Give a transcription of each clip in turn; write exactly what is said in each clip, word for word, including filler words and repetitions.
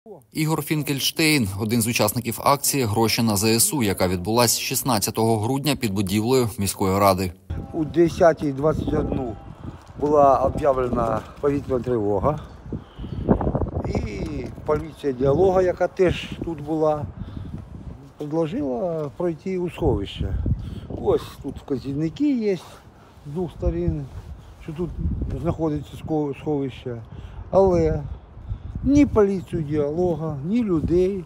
Ігор Фінкельштейн – один з учасників акції «Гроші на зе ес у», яка відбулася шістнадцятого грудня під будівлею міської ради. У десятій двадцять одна була об'явлена повітряна тривога. І поліція діалогу, яка теж тут була, предложила пройти у сховище. Ось тут вказівники є з двох сторін, що тут знаходиться сховище. Але ні поліцію діалогу, ні людей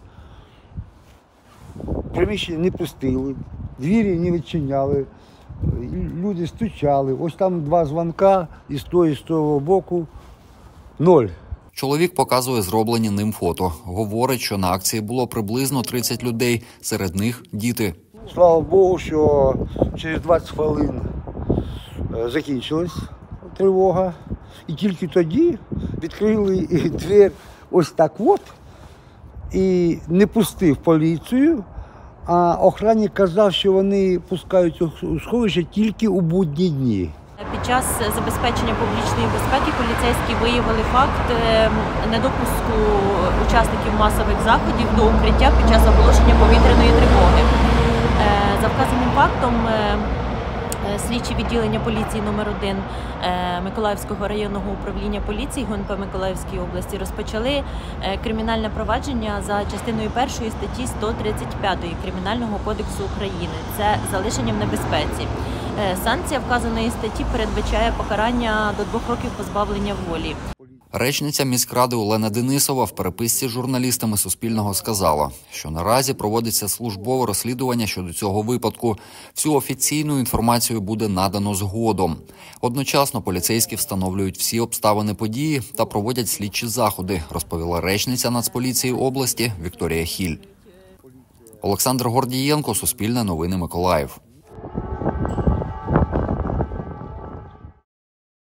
приміщення не пустили, двері не відчиняли, люди стучали. Ось там два дзвонка і з того, і з того боку ноль. Чоловік показує зроблені ним фото. Говорить, що на акції було приблизно тридцять людей, серед них діти. Слава Богу, що через двадцять хвилин закінчилась тривога. І тільки тоді відкрили двері ось так от і не пустив поліцію, а охранник казав, що вони пускають у сховище тільки у будні дні. Під час забезпечення публічної безпеки поліцейські виявили факт недопуску учасників масових заходів до укриття під час оголошення повітряної тривоги. За вказаним фактом слідчі відділення поліції номер один Миколаївського районного управління поліції ГУНП Миколаївської області розпочали кримінальне провадження за частиною першої статті сто тридцять п'ятої Кримінального кодексу України. Це залишення в небезпеці. Санкція вказаної статті передбачає покарання до двох років позбавлення волі. Речниця міськради Олена Денисова в переписці з журналістами Суспільного сказала, що наразі проводиться службове розслідування щодо цього випадку. Всю офіційну інформацію буде надано згодом. Одночасно поліцейські встановлюють всі обставини події та проводять слідчі заходи, розповіла речниця Нацполіції області Вікторія Хіль. Олександр Гордієнко, Суспільне новини, Миколаїв.